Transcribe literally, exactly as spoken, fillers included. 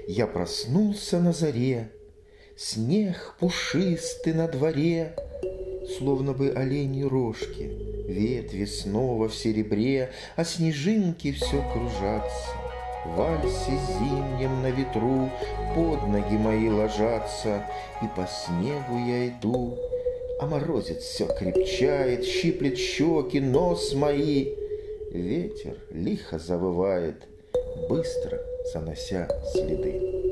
Я проснулся на заре, снег пушистый на дворе, словно бы оленьи рожки, ветви снова в серебре, а снежинки все кружатся. В вальсе зимнем на ветру под ноги мои ложатся, и по снегу я иду, а морозец все крепчает, щиплет щеки, нос мои. Ветер лихо завывает, быстро занося следы.